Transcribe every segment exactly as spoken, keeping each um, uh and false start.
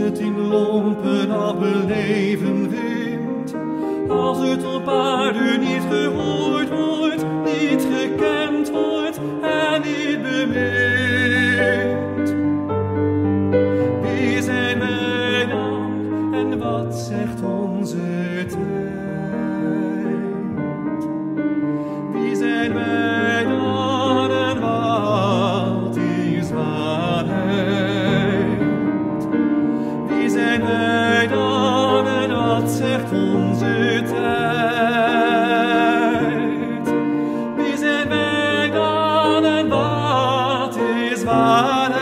het in lompen al beleven vindt, als het op aarde niet gehoord wordt, niet gekend wordt en niet bemind. Wie zijn wij dan en wat zegt onze tijd? Wie zijn wij dan en wat is waarheid? Wie zijn wij dan en wat zegt onze tijd? Wie zijn wij dan en wat is waarheid?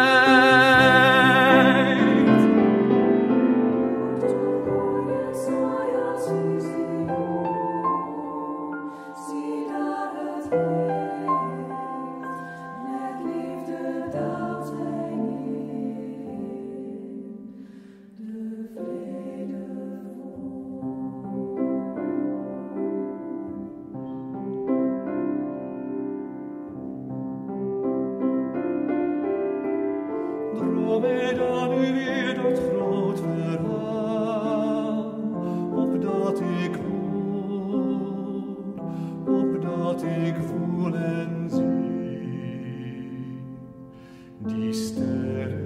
Droom mij dan nu weer dat groot verhaal, opdat ik hoor, opdat ik voel en zie die sterren.